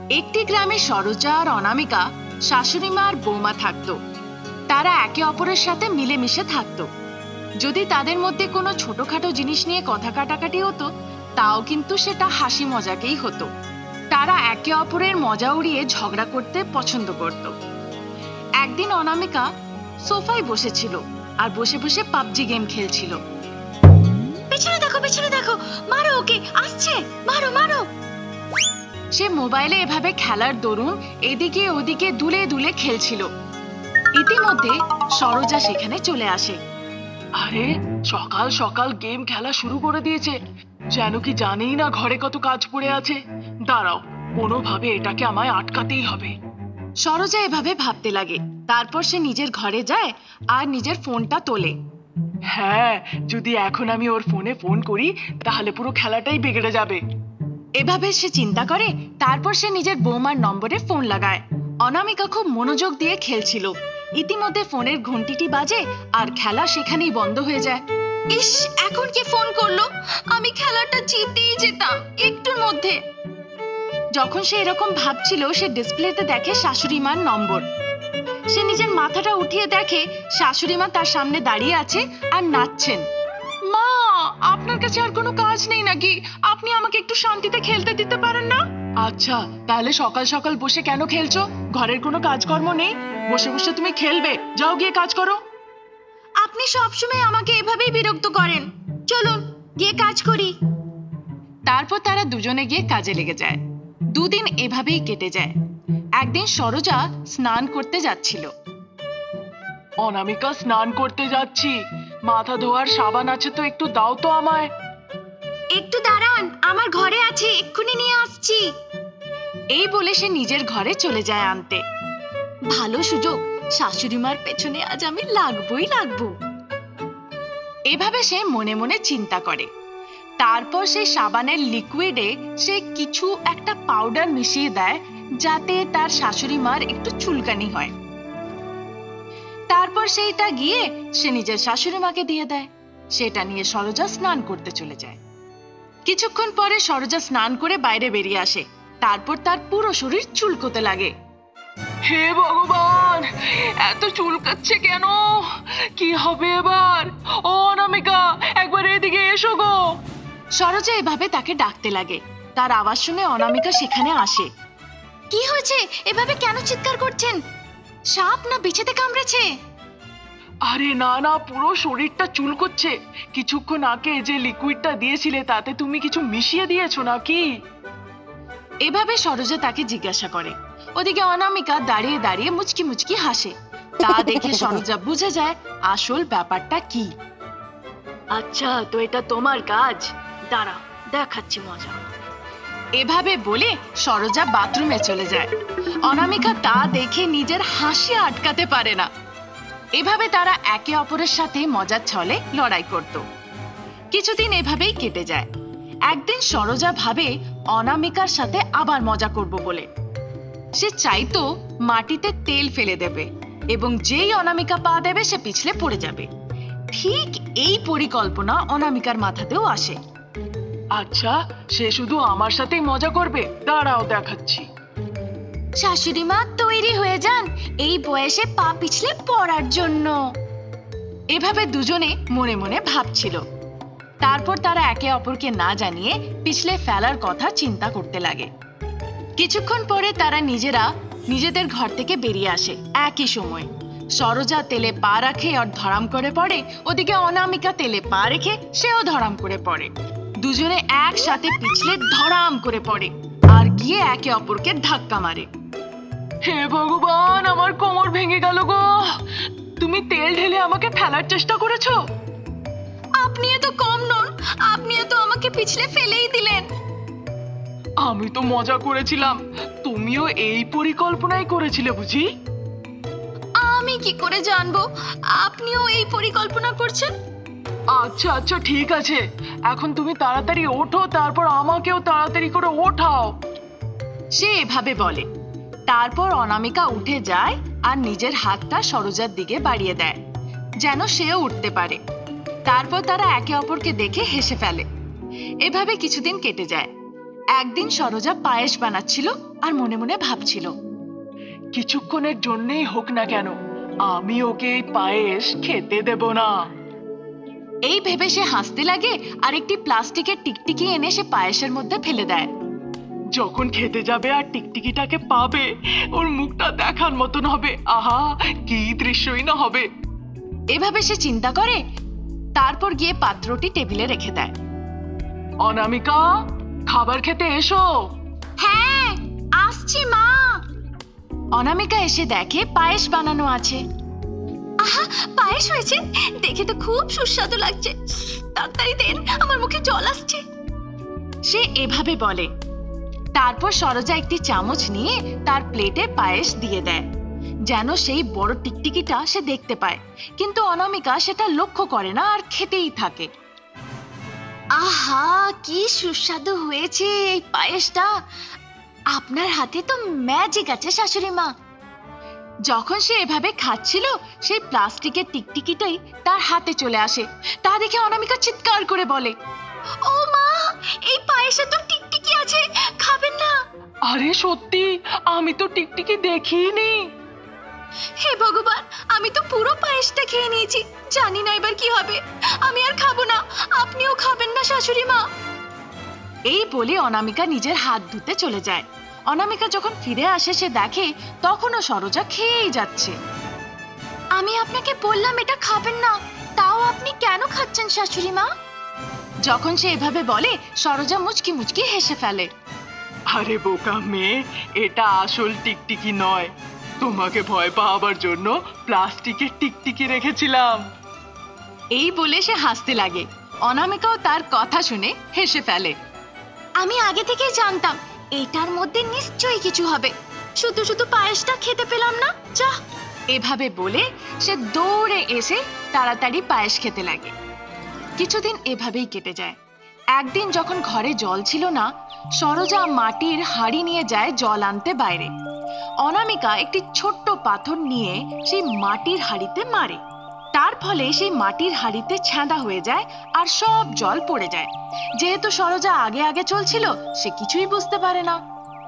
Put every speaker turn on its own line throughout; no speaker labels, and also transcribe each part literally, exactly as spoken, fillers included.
একটি গ্রামে সরোজা আর অনামিকা শাশুড়ি মা আর বৌমা থাকতো। তারা একে অপরের সাথে মিলেমিশে থাকতো। যদি তাদের মধ্যে কোনো ছোটখাটো জিনিস নিয়ে কথা কাটাকাটি হতো, তাও কিন্তু সেটা হাসি মজাকেই হতো। তারা একে অপরের মজা উড়িয়ে ঝগড়া করতে পছন্দ করত। একদিন অনামিকা সোফায় বসেছিল আর বসে বসে পাবজি গেম খেলছিল। পেছনে দেখো, পেছনে দেখো, মারো ওকে, আসছে, মারো মারো। সে মোবাইলে এভাবে খেলার দরুন এদিকে ওদিকে দুলে দুলে খেলছিল। ইতিমধ্যে সরোজা সেখানে চলে আসে।
আরে সকাল সকাল গেম খেলা শুরু করে দিয়েছে, যেন কি জানেই না ঘরে কত কাজ পড়ে আছে। দাঁড়াও, কোনোভাবে এটাকে আমায় আটকাতেই হবে।
সরোজা এভাবে ভাবতে লাগে। তারপর সে নিজের ঘরে যায় আর নিজের ফোনটা তোলে।
হ্যাঁ, যদি এখন আমি ওর ফোনে ফোন করি তাহলে পুরো খেলাটাই বিগড়ে যাবে।
এভাবে সে চিন্তা করে। তারপর সে নিজের বৌমার নম্বরে ফোন লাগায়। অনামিকা খুব মনোযোগ দিয়ে খেলছিল। ইতিমধ্যে ফোনের ঘন্টিটি বাজে আর খেলা সেখানেই বন্ধ হয়ে যায়। ইস, এখন কি ফোন করলো, আমি খেলাটা জিতেই যেতাম একটুর মধ্যে। যখন সে এরকম ভাবছিল, সে ডিসপ্লেতে দেখে শাশুড়ি মার নম্বর। সে নিজের মাথাটা উঠিয়ে দেখে শাশুড়ি মা তার সামনে দাঁড়িয়ে আছে আর নাচছেন। মা, আপনার কাছে আর কোনো কাজ নেই নাকি? আপনি আমাকে একটু শান্তিতে খেলতে দিতে পারেন না?
আচ্ছা, তাহলে সকাল সকাল বসে কেন খেলছো? ঘরের কোনো কাজকর্ম নেই? বসে বসে তুমি খেলবে? যাও গিয়ে কাজ করো।
আপনি সবসময় আমাকে এভাবেই বিরক্ত করেন। চলুন গিয়ে কাজ করি। তারপর তারা দুজনে গিয়ে কাজে লেগে যায়। দুদিন এভাবেই কেটে যায়। একদিন সরোজা স্নান করতে যাচ্ছিল।
অনামিকা, স্নান করতে যাচ্ছি, মাথা ধোয়ার সাবান আছে তো একটু দাও তো আমায়।
একটু দাঁড়ান, আমার ঘরে আছে, এক্ষুনি নিয়ে আসছি। এই বলে সে নিজের ঘরে চলে যায় আনতে। ভালো সুযোগ, শাশুড়ি মার পেছনে আজ আমি লাগবই লাগবো। এভাবে সে মনে মনে চিন্তা করে। তারপর সেই সাবানের লিকুইডে সে কিছু একটা পাউডার মিশিয়ে দেয়, যাতে তার শাশুড়ি মার একটু চুলকানি হয়। তারপর সেইটা গিয়ে সে নিজের শাশুড়ি মাকে দিয়ে দেয়। সেটা নিয়ে সরোজা স্নান করতে চলে যায়। কিছুক্ষণ পরে সরোজা স্নান করে বাইরে বেরিয়ে আসে। তারপর তার পুরো শরীর চুলকোতে লাগে।
হে ভগবান, এত চুলকাচ্ছে কেন? কি হবে এবার? ও অনামিকা, একবার এদিকে এসো গো।
সরোজা এভাবে তাকে ডাকতে লাগে। তার আওয়াজ শুনে অনামিকা সেখানে আসে। কি হয়েছে? এভাবে কেন চিৎকার করছেন? সাপ না বিছেতে কামড়েছে?
আরে না না, পুরো শরীরটা চুলকোচ্ছে। কিছুক্ষণ আগে যে লিকুইডটা দিয়েছিলে তাতে তুমি কিছু মিশিয়ে দিয়েছো নাকি?
এভাবে সরোজা তাকে জিজ্ঞাসা করে। ওদিকে অনামিকা দাঁড়িয়ে দাঁড়িয়ে মুচকি মুচকি হাসে। তা দেখে সরোজা বুঝে যায় আসল ব্যাপারটা কি। আচ্ছা, তো এটা তোমার কাজ, দাঁড়াও দেখাচ্ছি মজা। এভাবে বলে সরোজা বাথরুমে চলে যায়। অনামিকা তা দেখে নিজের হাসি আটকাতে পারে না। এভাবে তারা একে অপরের সাথে মজার ছলে লড়াই করত। কিছুদিন এভাবেই কেটে যায়। একদিন সরোজা ভাবে অনামিকার সাথে আবার মজা করব বলে। সে চাইতো মাটিতে তেল ফেলে দেবে এবং যেই অনামিকা পা দেবে সে পিছলে পড়ে যাবে। ঠিক এই পরিকল্পনা অনামিকার মাথাতেও আসে।
আচ্ছা, সে শুধু আমার সাথেই মজা করবে? দাঁড়াও দেখাচ্ছি।
শাশুড়ি মা, তৈরি হয়ে যান এই বয়সে পা পিছলে পড়ার জন্য। এভাবে দুজনে মনে মনে ভাবছিল। তারপর তারা একে অপরকে না জানিয়ে পিছলে ফেলার কথা চিন্তা করতে লাগে। কিছুক্ষণ পরে তারা নিজেরা নিজেদের ঘর থেকে বেরিয়ে আসে। একই সময় সরোজা তেলে পা রাখে আর ধরাম করে পড়ে। ওদিকে অনামিকা তেলে পা রেখে সেও ধরাম করে পড়ে। দুজনে একসাথে পিছলে ধরাম করে পড়ে আর গিয়ে একে অপরকে ধাক্কা মারে।
হে ভগবান, আমার কোমর ভেঙে গেল গো। তুমি তেল ঢেলে আমাকে ফেলার চেষ্টা করেছো।
আপনি এত কম নন, আপনি তো আমাকে পিছলে ফেলেই দিলেন।
আমি তো মজা করেছিলাম, তুমিও এই পরিকল্পনাই করেছিলে বুঝি?
আমি কি করে জানবো আপনিও এই পরিকল্পনা করছেন?
আচ্ছা আচ্ছা, ঠিক আছে, এখন তুমি তাড়াতাড়ি ওঠো, তারপর আমাকেও তাড়াতাড়ি করে ওঠাও।
সে এভাবে বলে। তারপর অনামিকা উঠে যায় আর নিজের হাতটা সরোজার দিকে বাড়িয়ে দেয়, যেন সেও উঠতে পারে। তারপর তারা একে অপরকে দেখে হেসে ফেলে। এভাবে কিছুদিন কেটে যায়। একদিন সরোজা পায়েস বানাচ্ছিল আর মনে মনে ভাবছিল,
কিছুক্ষণের জন্যই হোক না কেন আমি ওকে এই পায়েস খেতে দেব না।
এই ভেবে সে হাসতে লাগে আর একটি প্লাস্টিকের টিকটিকি এনে সে পায়েসের মধ্যে ফেলে দেয়।
যখন খেতে যাবে আর টিকটিকিটাকে পাবে, ওর মুখটা দেখার মতন হবে। আহা, কি দৃশ্যই না হবে।
এভাবে সে চিন্তা করে, তারপর গিয়ে পাত্রটি টেবিলে রেখে দেয়।
অনামিকা, খাবার খেতে এসো।
হ্যাঁ, আসছি মা। অনামিকা এসে দেখে পায়েস বানানো আছে। আহা, পায়েস হয়েছে, দেখে তো খুব সুস্বাদু লাগছে। তাড়াতাড়ি দেন, আমার মুখে জল আসছে। সে এভাবে বলে। তারপর সরোজা একটি চামচ নিয়ে তার প্লেটে পায়েস দিয়ে দেয়, যেন সেই বড় টিকটিকিটা সে দেখতে পায়। কিন্তু অনামিকা সেটা লক্ষ্য করে না আর খেতেই থাকে। আহা, কি সুস্বাদু হয়েছে এই পায়েসটা। আপনার হাতে তো ম্যাজিক আছে শাশুড়ি মা। যখন সে এভাবে খাচ্ছিল, সেই প্লাস্টিকের টিকটিকিটাই তার হাতে চলে আসে। তা দেখে অনামিকা চিৎকার করে বলে, ও মা, এই পায়েসে তো টিকটিকি আছে, খাবেন না।
আরে সত্যি, আমি তো টিকটিকি দেখিনি।
হে ভগবান, আমি তো পুরো পায়েসটা খেয়ে নিয়েছি, জানি না এবার কি হবে। আমি আর খাবো না, আপনিও খাবেন না শাশুড়ি মা। এই বলে অনামিকা নিজের হাত ধুতে চলে যায়। অনামিকা যখন ফিরে আসে, সে দেখে তখনও সরোজা খেয়েই যাচ্ছে। আমি আপনাকে বললাম এটা খাবেন না, তাও আপনি কেন খাচ্ছেন শাশুড়ি মা? যখন সে এভাবে বলে, সরোজা মুচকি মুচকি হেসে ফেলে।
আরে বোকা মেয়ে, এটা আসল টিকটিকি নয়, তোমাকে ভয় পাওয়াবার জন্য প্লাস্টিকের টিকটিকি রেখেছিলাম।
এই বলে সে হাসতে লাগে। অনামিকাও তার কথা শুনে হেসে ফেলে। আমি আগে থেকেই জানতাম এটার মধ্যে নিশ্চয়ই কিছু হবে, শুধু শুধু পায়েসটা খেতে পেলাম না। যা, এভাবে বলে সে দৌড়ে এসে তাড়াতাড়ি পায়েস খেতে লাগে। কিছুদিন এভাবেই কেটে যায়। একদিন যখন ঘরে জল ছিল না, সরোজা মাটির হাঁড়ি নিয়ে যায় জল আনতে বাইরে। অনামিকা একটি ছোট্ট পাথর নিয়ে সেই মাটির হাঁড়িতে মারে। তার ফলে সেই মাটির হাঁড়িতে ছ্যাঁদা হয়ে যায় আর সব জল পড়ে যায়। যেহেতু সরোজা আগে আগে চলছিল, সে কিছুই বুঝতে পারে না।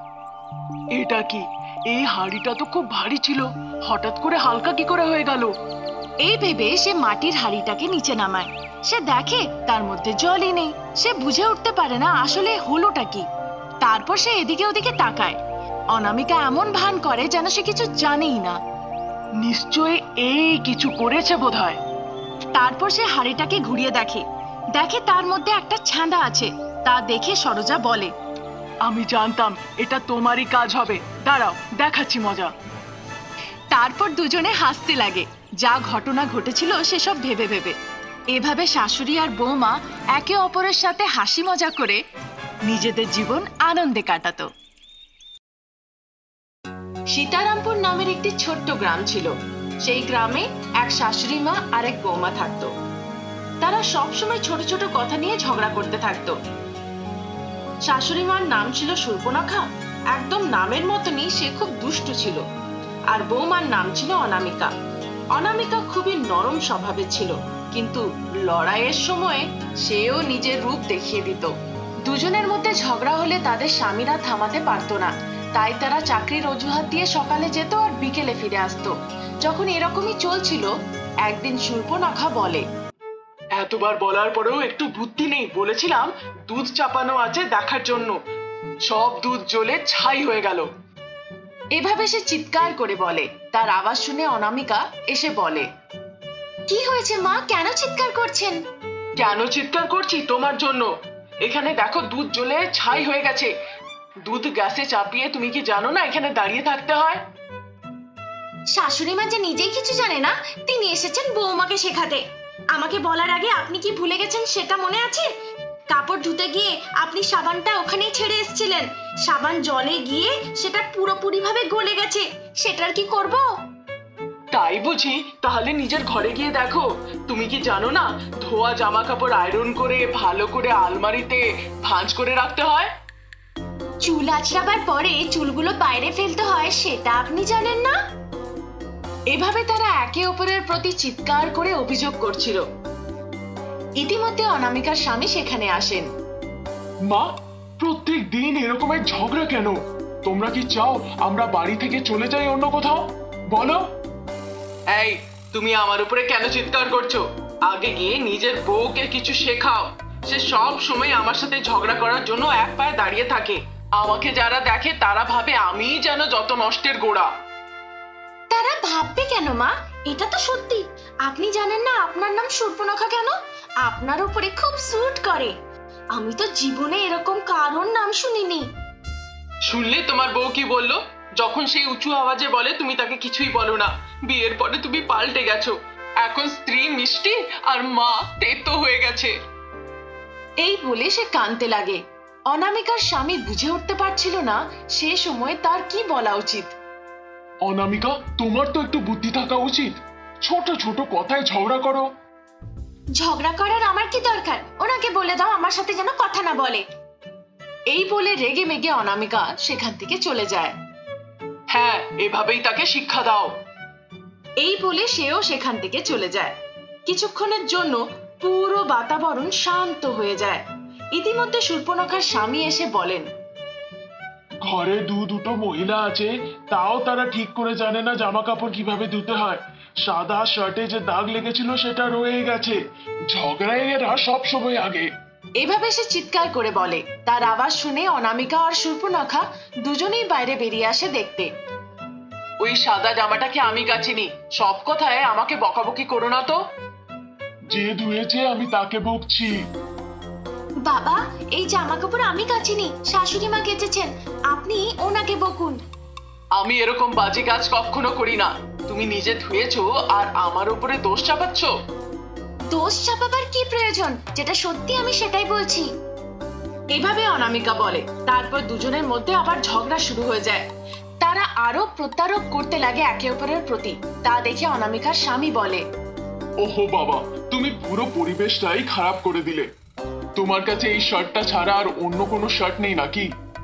এটা কি? এই হাঁড়িটা তো খুব ভারী ছিল, হঠাৎ করে হালকা কি করে হয়ে গেল?
এই ভেবে সে মাটির হাঁড়িটাকে নিচে নামায়। সে দেখে তার মধ্যে জলই নেই। সে বুঝে উঠতে পারে না আসলে হলোটা কি। তারপর সে এদিকে ওদিকে তাকায়। অনামিকা এমন ভান করে যেন সে কিছু জানেই না।
নিশ্চয়ই এই কিছু করেছে বোধহয়।
তারপর সে হাঁড়িটাকে ঘুরিয়ে দেখে দেখে তার মধ্যে একটা ছ্যাঁদা আছে। তা দেখে সরোজা বলে,
আমি জানতাম এটা তোমারই কাজ হবে, দাঁড়াও দেখাচ্ছি মজা।
তারপর দুজনে হাসতে লাগে, যা ঘটনা ঘটেছিল সেসব ভেবে ভেবে। এভাবে শাশুড়ি আর বৌমা একে অপরের সাথে হাসি মজা করে নিজেদের জীবন আনন্দে কাটাতো। সীতারামপুর নামের একটি ছোট্ট গ্রাম ছিল। সেই গ্রামে এক শাশুড়ি মা আর এক বৌমা থাকতো। তারা সবসময় ছোট ছোট কথা নিয়ে ঝগড়া করতে থাকতো। শাশুড়ি মার নাম ছিল সুর্পনখা। একদম নামের মতনই সে খুব দুষ্টু ছিল। আর বৌমার নাম ছিল অনামিকা। অনামিকা খুবই নরম স্বভাবের ছিল, কিন্তু লড়াইয়ের সময় সেও নিজের রূপ দেখিয়ে দিত। দুজনের মধ্যে ঝগড়া হলে তাদের স্বামীরা থামাতে পারতো না, তাই তারা চাকরির অজুহাত দিয়ে সকালে যেত আর বিকেলে ফিরে আসতো। যখন এরকমই চলছিল, একদিন সুর্পনখা বলে,
এতবার বলার পরেও একটু বুদ্ধি নেই? বলেছিলাম দুধ চাপানো আছে দেখার জন্য, সব দুধ জ্বলে ছাই হয়ে গেল।
এভাবে সে চিৎকার করে বলে। তার আওয়াজ শুনে অনামিকা এসে বলে, কি হয়েছে মা, কেন চিৎকার করছেন?
কেন চিৎকার করছি? তোমার জন্য। এখানে দেখো দুধ জ্বলে ছাই হয়ে গেছে। দুধ গ্যাসে চাপিয়ে তুমি কি জানো না এখানে দাঁড়িয়ে থাকতে হয়?
শাশুড়ি মা যে নিজেই কিছু জানে না, তিনি এসেছেন বৌমাকে শেখাতে। আমাকে বলার আগে আপনি কি ভুলে গেছেন সেটা মনে আছে? কাপড় ধুতে গিয়ে আপনি সাবানটা ওখানেই ছেড়ে এসেছিলেন। সাবান জলে গিয়ে সেটা পুরোপুরি ভাবে গলে গেছে, সেটার কি করব?
তাই বুঝি? তাহলে নিজের ঘরে গিয়ে দেখো। তুমি কি জানো না ধোয়া জামা কাপড় আয়রন করে ভালো করে আলমারিতে ভাঁজ করে রাখতে হয়?
চুল আঁচড়াবার পরে চুলগুলো বাইরে ফেলতে হয়, সেটা আপনি জানেন না? এভাবে তারা একে অপরের প্রতি চিৎকার করে অভিযোগ করছিল। ইতিমধ্যে অনামিকার স্বামী সেখানে আসেন।
মা,
প্রত্যেক দিন এরকমের ঝগড়া কেন? তোমরা কি চাও আমরা বাড়ি থেকে চলে যাই অন্য কোথাও? বলো।
এই, তুমি আমার উপরে কেন চিৎকার করছো? আগে গিয়ে নিজের বউকে কিছু শেখাও। সে সব সময় আমার সাথে ঝগড়া করার জন্য এক পায়ে দাঁড়িয়ে থাকে। আমাকে যারা দেখে তারা ভাবে আমিই যেন যত নষ্টের গোড়া।
তারা ভাববে কেন মা? এটা তো সত্যি। আপনি জানেন না আপনার নাম শূর্পণখা কেন? আপনার উপরে খুব স্যুট করে। আমি তো জীবনে এরকম কারোর নাম শুনিনি।
শুনলে তোমার বউ কি বললো? যখন সেই উঁচু আওয়াজে বলে তুমি তাকে কিছুই বলো না। বিয়ের পরে তুমি পাল্টে গেছো। এখন স্ত্রী মিষ্টি আর মা তেতো হয়ে গেছে।
এই বলে সে কাঁদতে লাগে। অনামিকার স্বামী বুঝে উঠতে পারছিল না সে সময় তার কি বলা উচিত।
অনামিকা, তোমার তো একটু বুদ্ধি থাকা উচিত। ছোট ছোট কথায় ঝগড়া করো।
ঝগড়া করার আমার কি দরকার? ওনাকে বলে দাও আমার সাথে যেন কথা না বলে। এই বলে রেগে মেগে অনামিকা সেখান থেকে চলে যায়।
হ্যাঁ, এভাবেই তাকে শিক্ষা দাও।
এই বলে সেও সেখান থেকে চলে যায়। কিছুক্ষণের জন্য পুরো বাতাবরণ শান্ত হয়ে যায়। ইতিমধ্যে শূর্পণখার স্বামী এসে বলেন,
ঘরে দু দুটো মহিলা আছে, তাও তারা ঠিক করে জানে না জামা কাপড় কিভাবে ধুতে হয়। সাদা শার্টে যে দাগ লেগেছিল সেটা রয়ে গেছে। ঝগড়ায় এরা সব সময় আগে।
এভাবে সে চিৎকার করে বলে। তার আওয়াজ শুনে অনামিকা আর শূর্পণখা দুজনেই বাইরে বেরিয়ে আসে দেখতে।
ওই সাদা জামাটাকে আমি কাচিনি। সব কথায় আমাকে বকাবকি করো না তো।
যে ধুয়েছে আমি তাকে বকছি।
বাবা, এই জামা কাপড় আমি কাচিনি, শাশুড়ি মা কেচেছেন। আপনি ওনাকে বকুন।
আমি এরকম বাজে কাজ কখনো করি না। তুমি নিজে ধুয়েছো আর আমার উপরে দোষ চাপাচ্ছ।
দোষ চাপাবার কি প্রয়োজন? যেটা সত্যি আমি সেটাই বলছি। এভাবে অনামিকা বলে। তারপর দুজনের মধ্যে আবার ঝগড়া শুরু হয়ে যায়। তারা আরো প্রতারক করতে লাগে একে অপরের প্রতি। তা দেখে অনামিকার স্বামী বলে,
ওহো বাবা, তুমি পুরো পরিবেশটাই খারাপ করে দিলে। তোমার কাছে এই শার্টটা ছাড়া আর অন্য কোনো শার্ট নেই নাকি?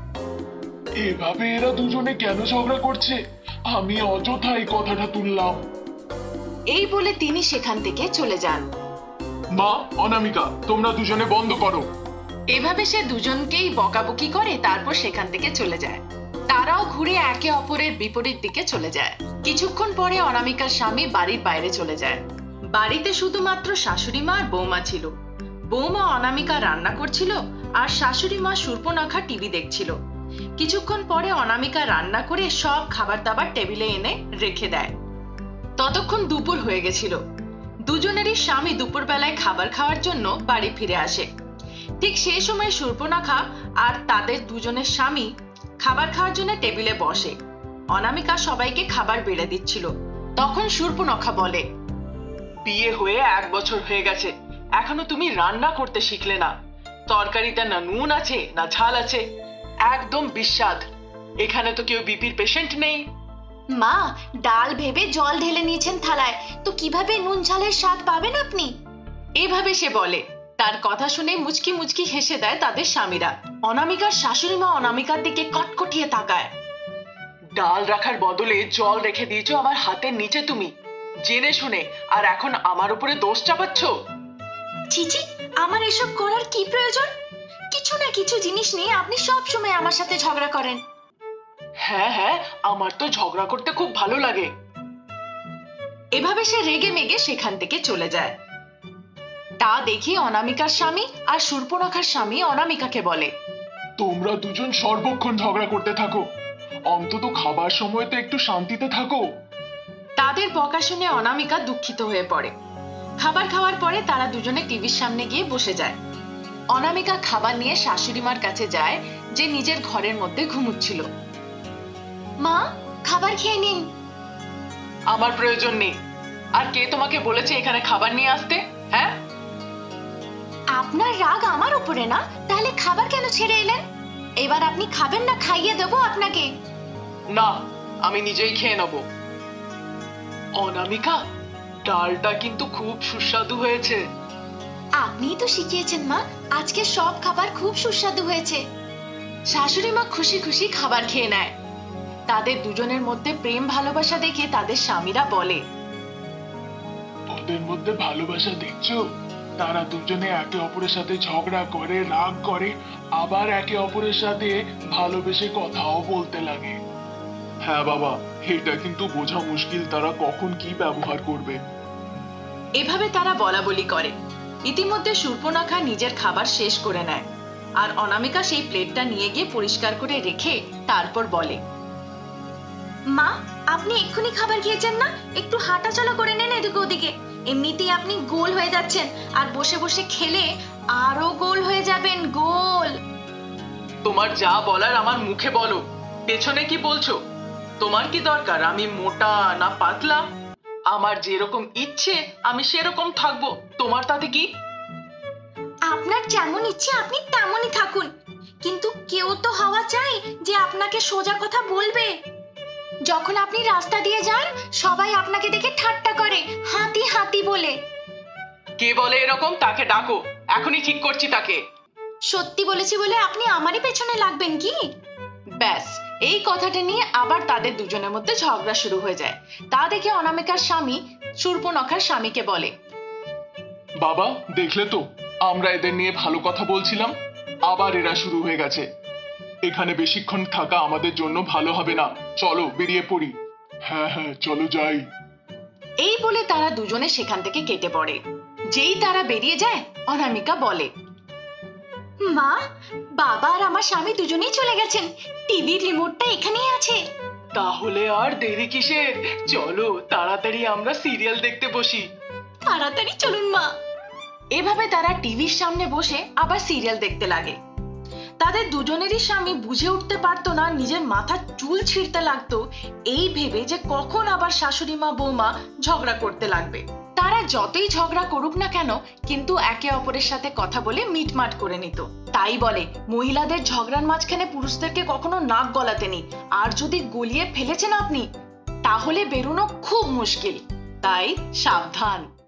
এভাবে এরা দুজনে কেন ঝগড়া করছে? আমি অযথা এই কথাটা তুললাম।
এই বলে তিনি সেখান থেকে চলে যান।
মা, অনামিকা, তোমরা দুজনে বন্ধ করো।
এভাবে সে দুজনকেই বকাবকি করে তারপর সেখান থেকে চলে যায়। তারাও ঘুরে একে অপরের বিপরীত দিকে চলে যায়। কিছুক্ষণ পরে অনামিকার স্বামী বাড়ির বাইরে চলে যায়। বাড়িতে শুধুমাত্র শাশুড়ি মা আর বৌমা ছিল। বৌমা অনামিকা রান্না করছিল আর শাশুড়ি মা শূর্পণখা টিভি দেখছিল। কিছুক্ষণ পরে অনামিকা রান্না করে সব খাবার দাবার টেবিলে এনে রেখে দেয়। ততক্ষণ দুপুর হয়ে গেছিল। দুজনেরই স্বামী দুপুর বেলায় খাবার খাওয়ার জন্য বাড়ি ফিরে আসে। ঠিক সেই সময় শূর্পণখা আর তাদের দুজনের স্বামী খাবার খাওয়ার জন্য টেবিলে বসে। অনামিকা সবাইকে খাবার বেড়ে দিচ্ছিল। তখন শূর্পণখা বলে,
বিয়ে হয়ে এক বছর হয়ে গেছে, এখনো তুমি রান্না করতে শিখলে না। তরকারিতে না নুন আছে না ঝাল আছে, একদম বিস্বাদ। এখানে তো কেউ বিপির পেশেন্ট নেই।
মা, ডাল ভেবে জল ঢেলে নিয়েছেন থালায়, তো কিভাবে নুন ঝালের স্বাদ পাবেন আপনি? এভাবে সে বলে। তার কথা শুনে মুচকি মুচকি হেসে দেয় তাদের স্বামীরা। অনামিকার শাশুড়ি মা অনামিকার দিকে কটকটিয়ে তাকায়।
ডাল রাখার বদলে জল রেখে দিয়েছো আমার হাতের নিচে তুমি, জেনে শুনে, আর এখন আমার উপরে দোষ চাপাচ্ছ।
চিচি, আমার এসব করার কি প্রয়োজন? কিছু না কিছু জিনিস নিয়ে আপনি সব সময় আমার সাথে ঝগড়া করেন।
হ্যাঁ হ্যাঁ, আমার তো ঝগড়া করতে খুব ভালো লাগে।
এভাবে সে রেগে মেগে সেখান থেকে চলে যায়। তা দেখে অনামিকার স্বামী আর শূর্পণখার স্বামী অনামিকাকে বলে,
তোমরা দুজন সর্বক্ষণ ঝগড়া করতে থাকো, অন্তত খাবার সময় তো একটু শান্তিতে থাকো।
তাদের বকা শুনে অনামিকা দুঃখিত হয়ে পড়ে। খাবার খাওয়ার পরে তারা দুজনে টিভির সামনে গিয়ে বসে যায়। অনামিকা খাবার নিয়ে শাশুড়ি মার কাছে যায়, যে নিজের ঘরের মধ্যে ঘুমুচ্ছিল। মা, খাবার খেয়ে নিন।
আমার প্রয়োজন নেই। আর কে তোমাকে বলেছে এখানে খাবার নিয়ে আসতে? হ্যাঁ,
আপনার রাগ আমার উপরে না, তাহলে খাবার কেন ছেড়ে এলেন? এবার আপনি খাবেন না খাইয়ে দেবো আপনাকে।
না, আমি নিজেই খেয়ে নেব। অনামিকা, ডালটা কিন্তু খুব সুস্বাদু হয়েছে।
আপনিই তো শিখিয়েছেন মা, আজকে সব খাবার খুব সুস্বাদু হয়েছে। শাশুড়ি মা খুশি খুশি খাবার খেয়ে নেয়। তাদের দুজনের মধ্যে প্রেম ভালোবাসা দেখে তাদের স্বামীরা বলে,
ওদের মধ্যে ভালোবাসা দেখছো? তারা দুজনে একে অপরের সাথে ঝগড়া করে, রাগ করে, আবার একে অপরের সাথে ভালোবেসে কথাও বলতে লাগে। হ্যাঁ বাবা, এটা কিন্তু বোঝা মুশকিল তারা কখন কি ব্যবহার করবে।
এভাবে তারা বলা বলি করে। ইতিমধ্যে শূর্পণখা নিজের খাবার শেষ করে নেয় আর অনামিকা সেই প্লেটটা নিয়ে গিয়ে পরিষ্কার করে রেখে তারপর বলে, মা, আপনি এক্ষুনি খাবার খেয়েছেন না? একটু হাঁটাচলা করে নেন এদিকে ওদিকে। এমনিতেই আপনি গোল হয়ে যাচ্ছেন, আর বসে বসে খেলে আরো গোল হয়ে যাবেন, গোল।
তোমার যা বলার আমার মুখে বলো, পেছনে কি বলছো? তোমার কি দরকার আমি মোটা না পাতলা? আমার যেরকম ইচ্ছে আমি সেরকম থাকবো, তোমার তাতে কি?
আপনার যেমন ইচ্ছে আপনি তেমনই থাকুন, কিন্তু কেউ তো হওয়া চাই যে আপনাকে সোজা কথা বলবে। যখন আপনি রাস্তা দিয়ে যান সবাই আপনাকে দেখে ঠাট্টা করে, হাতি হাতি বলে।
কে বলে এরকম? তাকে ডাকো, এখনই ঠিক করছি তাকে।
সত্যি বলেছি বলে আপনি আমারই পেছনে লাগবেন কি? ব্যাস, এই কথাটা নিয়ে আবার তাদের দুজনের মধ্যে ঝগড়া শুরু হয়ে যায়। তা দেখে অনামিকার স্বামী শূর্পণখার স্বামীকে বলে,
বাবা, দেখলে তো, আমরা এদের নিয়ে ভালো কথা বলছিলাম, আবার এরা শুরু হয়ে গেছে। এখানে বেশিক্ষণ থাকা আমাদের জন্য ভালো হবে না, চলো বেরিয়ে পড়ি। হ্যাঁ হ্যাঁ, চলো যাই।
এই বলে তারা দুজনে সেখান থেকে কেটে পড়ে। যেই তারা বেরিয়ে যায়, অনামিকা বলে, মা, বাবা আর আমার স্বামী দুজনেই চলে গেছেন, টিভির রিমোটটা এখানেই আছে।
তাহলে আর দেরি কিসের? চলো তাড়াতাড়ি আমরা সিরিয়াল দেখতে বসি।
তাড়াতাড়ি চলুন মা। এভাবে তারা টিভির সামনে বসে আবার সিরিয়াল দেখতে লাগে। তাদের দুজনেরই স্বামী বুঝে উঠতে পারতো না, নিজের মাথার চুল ছিঁড়তে লাগতো এই ভেবে যে কখন আবার শাশুড়ি মা বৌমা ঝগড়া করতে লাগবে। তারা যতই ঝগড়া করুক না কেন, কিন্তু একে অপরের সাথে কথা বলে মিটমাট করে নিত। তাই বলে মহিলাদের ঝগড়ার মাঝখানে পুরুষদেরকে কখনো নাক গলাতে নেই, আর যদি গলিয়ে ফেলেছেন আপনি তাহলে বেরোনো খুব মুশকিল, তাই সাবধান।